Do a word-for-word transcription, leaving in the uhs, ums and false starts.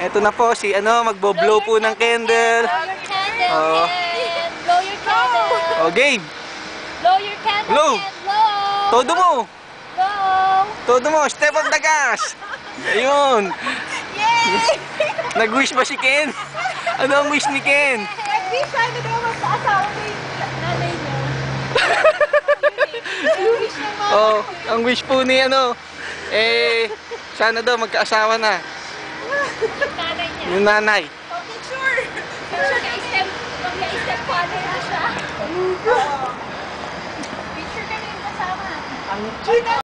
Eto na po si ano, magbo-blow po ng candle. Blow your candle, Oh. and blow your candle. Oh, Gabe. Blow your candle, Blow. and blow. Todo mo. Blow. Todo mo. Step of the gas. Ayun. Yay! Nag-wish ba si Ken? Ano ang wish ni Ken? Nag-wish siya na daw magpa-asawa ko yung nanay niya. Yung wish niya mo. Oh, ang wish po ni ano, eh, sana daw magkaasawa na. Yung nanay niya. Yung nanay. Oh, picture! Picture ka-step, mag-step father na siya. Picture ka na yung kasama.